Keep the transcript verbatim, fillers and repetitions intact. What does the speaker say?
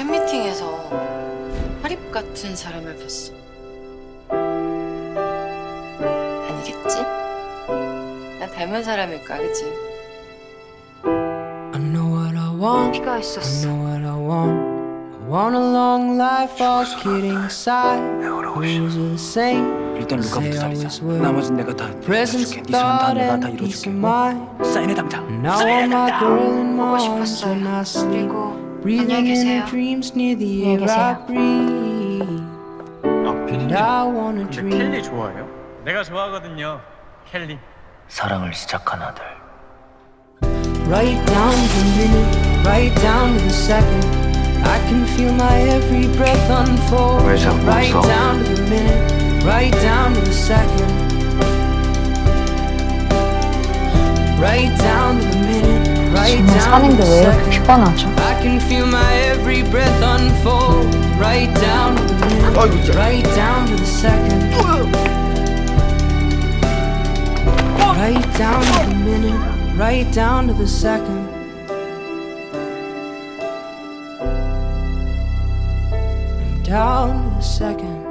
팬미팅에서 하립 같은 사람을 봤어. 아니겠지? 나 닮은 사람일까, 그치? 피가 있었어. 일단 루카부터 살리자. 나머진 내가 다 해줄게. 네 소원 다 내가 다 이뤄줄게. 사인해 당장. 사인해 당장. 보고 싶었어요. 그리고 안녕히 계세요. 안녕히 계세요. 아, 피디님. 근데 켈리 좋아해요? 내가 좋아하거든요. 켈리. 사랑을 시작한 아들. Right down to the minute, right down to the second. I can feel my every breath unfold. 왜 자꾸 Right 웃어? down to the minute, right down to the second. Right down to the minute, right 정말 down to 사는데 the 왜 이렇게 second. 피곤하죠? I can feel my every breath unfold. Right down to the minute, right down to the second. Right down to the minute, right down to the second. And down to the second.